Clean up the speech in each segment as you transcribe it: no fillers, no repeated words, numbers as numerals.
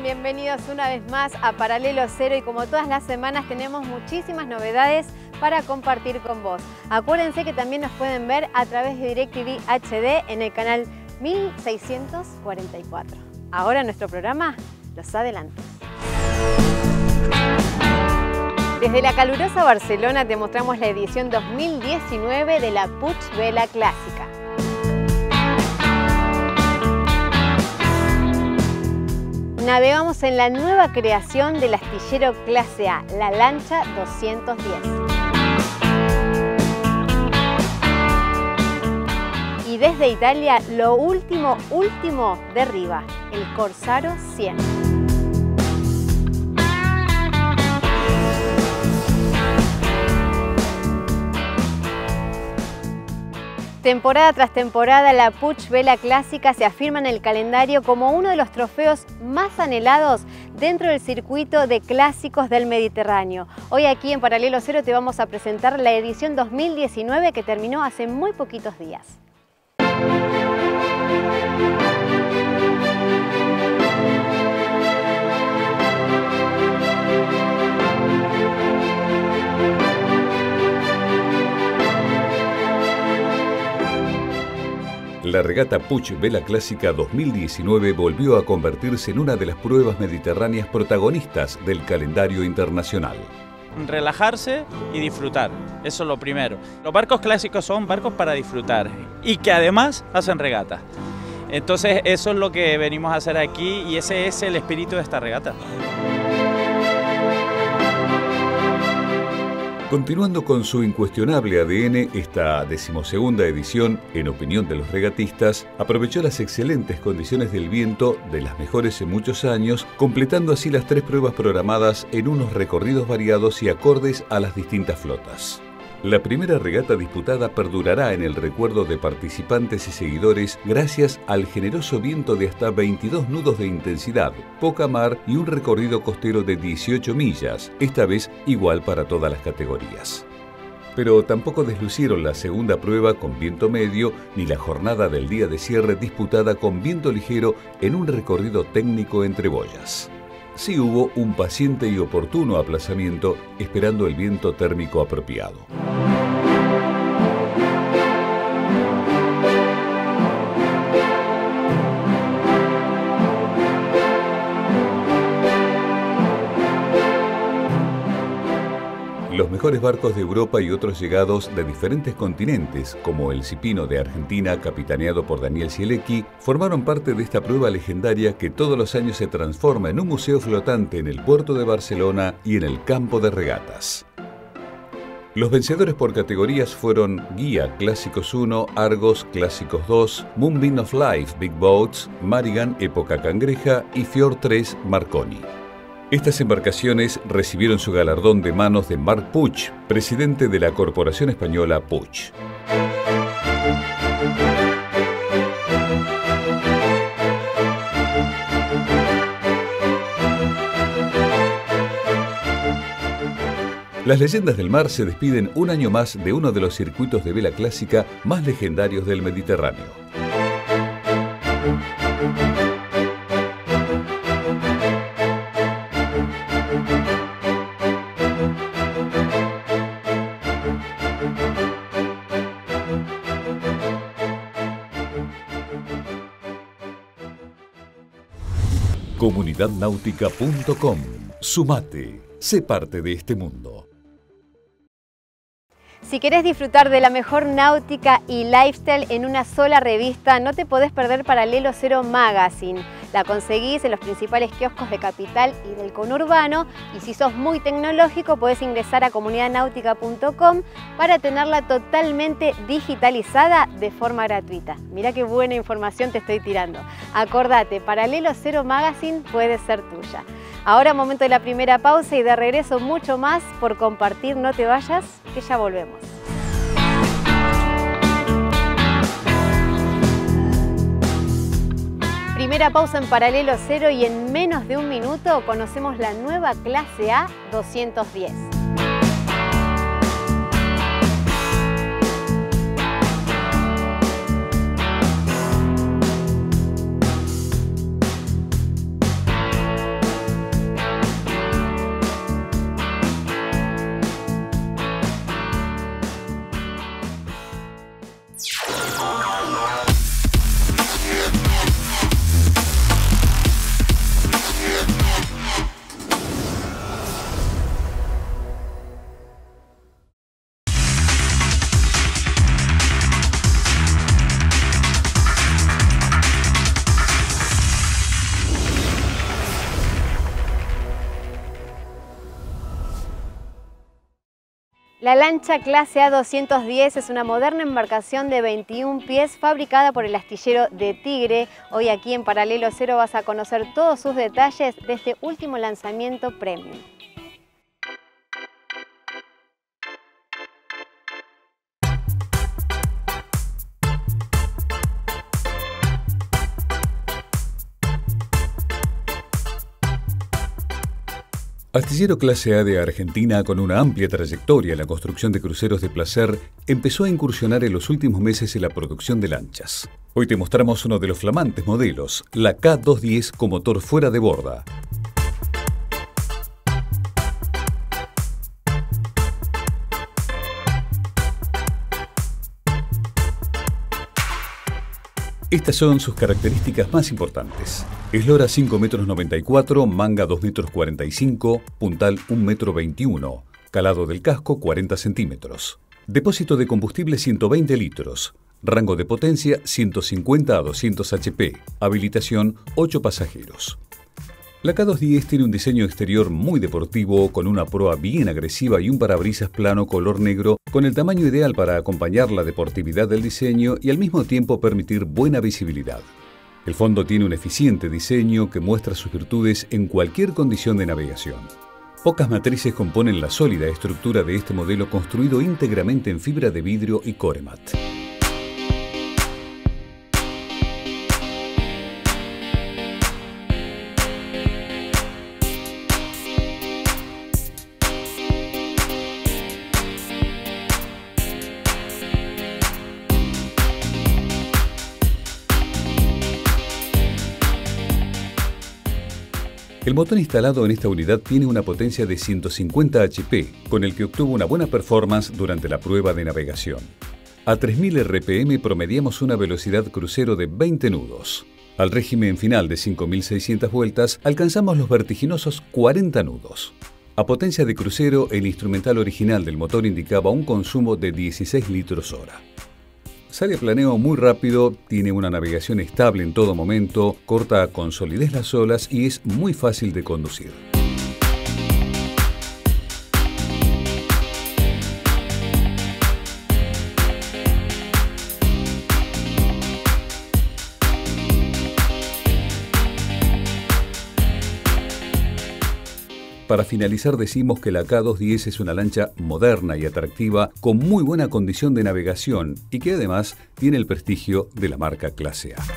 Bienvenidos una vez más a Paralelo Cero y como todas las semanas tenemos muchísimas novedades para compartir con vos. Acuérdense que también nos pueden ver a través de DirecTV HD en el canal 1644. Ahora nuestro programa, los adelantos. Desde la calurosa Barcelona te mostramos la edición 2019 de la Puig Vela Clásica. Navegamos en la nueva creación del astillero Clase A, la Lancha 210. Y desde Italia, lo último de Riva, el Corsaro 100. Temporada tras temporada, la Puig Vela Clásica se afirma en el calendario como uno de los trofeos más anhelados dentro del circuito de clásicos del Mediterráneo. Hoy aquí en Paralelo Cero te vamos a presentar la edición 2019 que terminó hace muy poquitos días. La regata Puig Vela Clásica 2019 volvió a convertirse en una de las pruebas mediterráneas protagonistas del calendario internacional. Relajarse y disfrutar, eso es lo primero. Los barcos clásicos son barcos para disfrutar y que además hacen regata. Entonces eso es lo que venimos a hacer aquí y ese es el espíritu de esta regata. Continuando con su incuestionable ADN, esta 12ª edición, en opinión de los regatistas, aprovechó las excelentes condiciones del viento, de las mejores en muchos años, completando así las 3 pruebas programadas en unos recorridos variados y acordes a las distintas flotas. La primera regata disputada perdurará en el recuerdo de participantes y seguidores gracias al generoso viento de hasta 22 nudos de intensidad, poca mar y un recorrido costero de 18 millas, esta vez igual para todas las categorías. Pero tampoco deslucieron la segunda prueba con viento medio ni la jornada del día de cierre disputada con viento ligero en un recorrido técnico entre boyas. Sí hubo un paciente y oportuno aplazamiento esperando el viento térmico apropiado. Los mejores barcos de Europa y otros llegados de diferentes continentes, como el Cipino de Argentina, capitaneado por Daniel Sielecki, formaron parte de esta prueba legendaria que todos los años se transforma en un museo flotante en el puerto de Barcelona y en el campo de regatas. Los vencedores por categorías fueron Guía Clásicos 1, Argos Clásicos 2, Moonbeam of Life Big Boats, Marigan Época Cangreja y Fjord 3 Marconi. Estas embarcaciones recibieron su galardón de manos de Marc Puig, presidente de la Corporación Española Puig. Las leyendas del mar se despiden un año más de uno de los circuitos de vela clásica más legendarios del Mediterráneo. Comunidadnáutica.com. Sumate, sé parte de este mundo. Si querés disfrutar de la mejor náutica y lifestyle en una sola revista, no te podés perder Paralelo Cero Magazine. La conseguís en los principales kioscos de Capital y del conurbano y si sos muy tecnológico podés ingresar a comunidadnáutica.com para tenerla totalmente digitalizada de forma gratuita. Mirá qué buena información te estoy tirando. Acordate, Paralelo Cero Magazine puede ser tuya. Ahora momento de la primera pausa y de regreso mucho más por compartir. No te vayas, que ya volvemos. Primera pausa en Paralelo Cero y en menos de un minuto conocemos la nueva Clase A 210. La lancha clase A210 es una moderna embarcación de 21 pies fabricada por el astillero de Tigre. Hoy aquí en Paralelo Cero vas a conocer todos sus detalles de este último lanzamiento premium. Astillero Clase A de Argentina, con una amplia trayectoria en la construcción de cruceros de placer, empezó a incursionar en los últimos meses en la producción de lanchas. Hoy te mostramos uno de los flamantes modelos, la K210 con motor fuera de borda. Estas son sus características más importantes. Eslora 5,94 m, manga 2,45 m, puntal 1,21 m, calado del casco 40 centímetros. Depósito de combustible 120 litros. Rango de potencia 150 a 200 HP. Habilitación 8 pasajeros. La K210 tiene un diseño exterior muy deportivo, con una proa bien agresiva y un parabrisas plano color negro, con el tamaño ideal para acompañar la deportividad del diseño y al mismo tiempo permitir buena visibilidad. El fondo tiene un eficiente diseño que muestra sus virtudes en cualquier condición de navegación. Pocas matrices componen la sólida estructura de este modelo, construido íntegramente en fibra de vidrio y Coremat. El motor instalado en esta unidad tiene una potencia de 150 HP, con el que obtuvo una buena performance durante la prueba de navegación. A 3000 RPM promediamos una velocidad crucero de 20 nudos. Al régimen final de 5600 vueltas alcanzamos los vertiginosos 40 nudos. A potencia de crucero, el instrumental original del motor indicaba un consumo de 16 litros hora. Sale a planeo muy rápido, tiene una navegación estable en todo momento, corta con solidez las olas y es muy fácil de conducir. Para finalizar, decimos que la K210 es una lancha moderna y atractiva con muy buena condición de navegación y que además tiene el prestigio de la marca Clase A.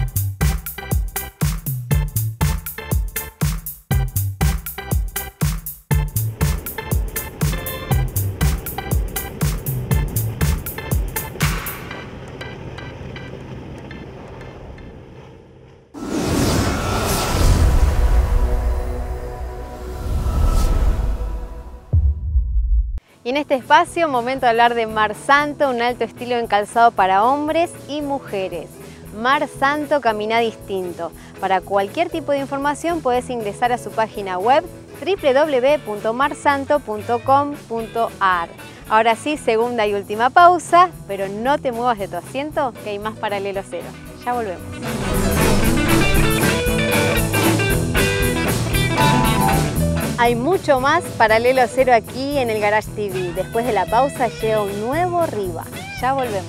Y en este espacio, momento de hablar de Mar Santo, un alto estilo en calzado para hombres y mujeres. Mar Santo camina distinto. Para cualquier tipo de información puedes ingresar a su página web www.marsanto.com.ar. Ahora sí, segunda y última pausa, pero no te muevas de tu asiento, que hay más Paralelo Cero. Ya volvemos. Hay mucho más Paralelo Cero aquí en el Garage TV. Después de la pausa llega un nuevo Riva. Ya volvemos.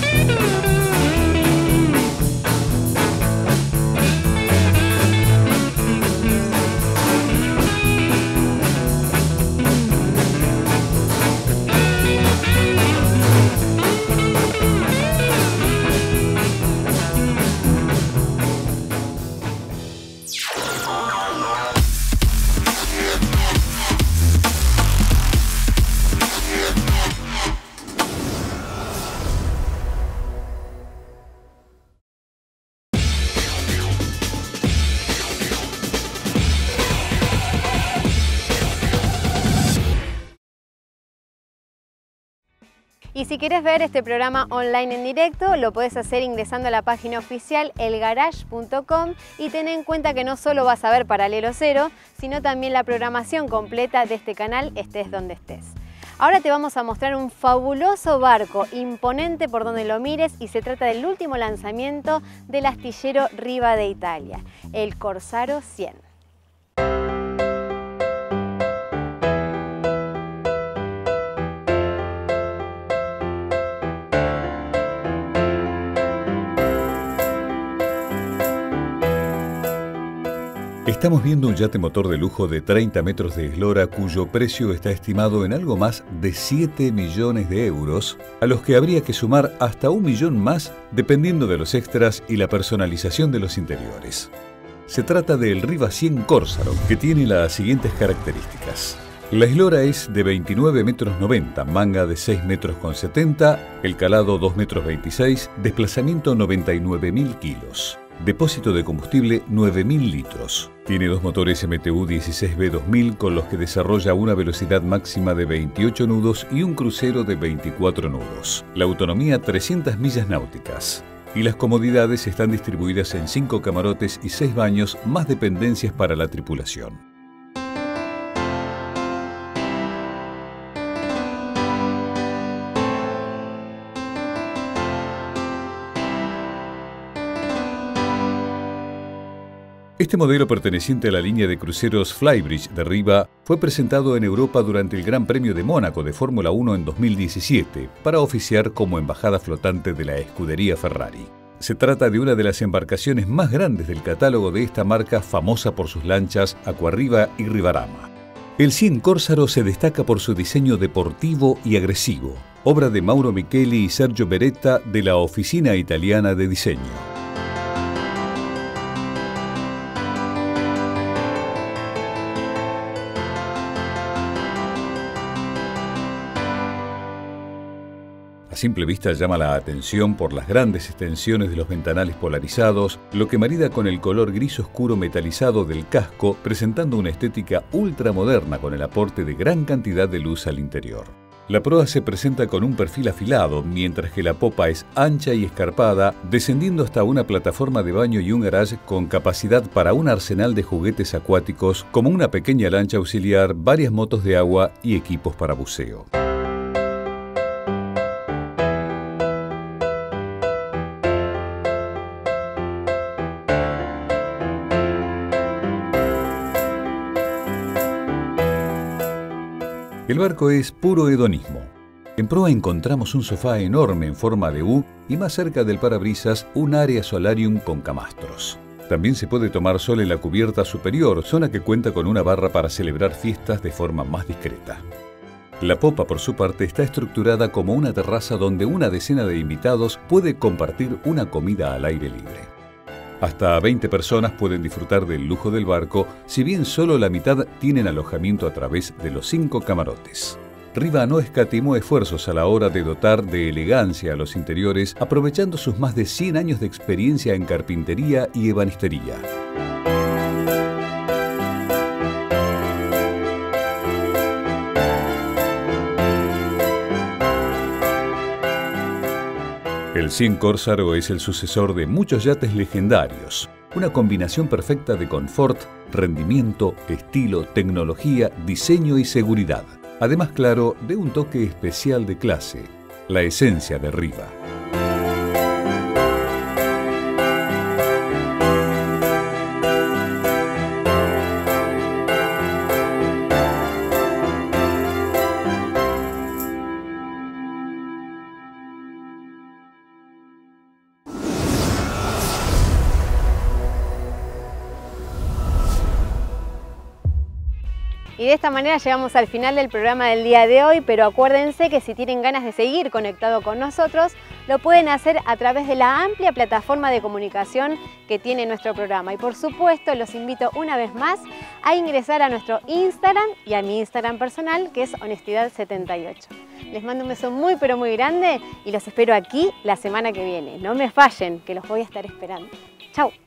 Y si quieres ver este programa online en directo, lo puedes hacer ingresando a la página oficial elgarage.com y ten en cuenta que no solo vas a ver Paralelo Cero, sino también la programación completa de este canal, estés donde estés. Ahora te vamos a mostrar un fabuloso barco, imponente por donde lo mires, y se trata del último lanzamiento del astillero Riva de Italia, el Corsaro 100. Estamos viendo un yate motor de lujo de 30 metros de eslora cuyo precio está estimado en algo más de 7 millones de euros, a los que habría que sumar hasta 1 millón más dependiendo de los extras y la personalización de los interiores. Se trata del Riva 100 Corsaro, que tiene las siguientes características. La eslora es de 29 metros 90, manga de 6 metros con 70, el calado 2 metros 26, desplazamiento 99.000 kilos. Depósito de combustible 9.000 litros. Tiene 2 motores MTU 16B 2000 con los que desarrolla una velocidad máxima de 28 nudos y un crucero de 24 nudos. La autonomía 300 millas náuticas. Y las comodidades están distribuidas en 5 camarotes y 6 baños, más dependencias para la tripulación. Este modelo perteneciente a la línea de cruceros Flybridge de Riva fue presentado en Europa durante el Gran Premio de Mónaco de Fórmula 1 en 2017 para oficiar como embajada flotante de la escudería Ferrari. Se trata de una de las embarcaciones más grandes del catálogo de esta marca, famosa por sus lanchas Aquariva y Rivarama. El 100 Corsaro se destaca por su diseño deportivo y agresivo, obra de Mauro Micheli y Sergio Beretta de la Oficina Italiana de Diseño. A simple vista llama la atención por las grandes extensiones de los ventanales polarizados, lo que marida con el color gris oscuro metalizado del casco, presentando una estética ultramoderna con el aporte de gran cantidad de luz al interior. La proa se presenta con un perfil afilado, mientras que la popa es ancha y escarpada, descendiendo hasta una plataforma de baño y un garage con capacidad para un arsenal de juguetes acuáticos, como una pequeña lancha auxiliar, varias motos de agua y equipos para buceo. El barco es puro hedonismo. En proa encontramos un sofá enorme en forma de U y más cerca del parabrisas un área solarium con camastros. También se puede tomar sol en la cubierta superior, zona que cuenta con una barra para celebrar fiestas de forma más discreta. La popa, por su parte, está estructurada como una terraza donde una decena de invitados puede compartir una comida al aire libre. Hasta 20 personas pueden disfrutar del lujo del barco, si bien solo la mitad tienen alojamiento a través de los 5 camarotes. Riva no escatimó esfuerzos a la hora de dotar de elegancia a los interiores, aprovechando sus más de 100 años de experiencia en carpintería y ebanistería. El 100 Corsaro es el sucesor de muchos yates legendarios, una combinación perfecta de confort, rendimiento, estilo, tecnología, diseño y seguridad. Además, claro, de un toque especial de clase, la esencia de Riva. Y de esta manera llegamos al final del programa del día de hoy, pero acuérdense que si tienen ganas de seguir conectado con nosotros, lo pueden hacer a través de la amplia plataforma de comunicación que tiene nuestro programa. Y por supuesto, los invito una vez más a ingresar a nuestro Instagram y a mi Instagram personal, que es Honestidad78. Les mando un beso muy pero muy grande y los espero aquí la semana que viene. No me fallen, que los voy a estar esperando. ¡Chau!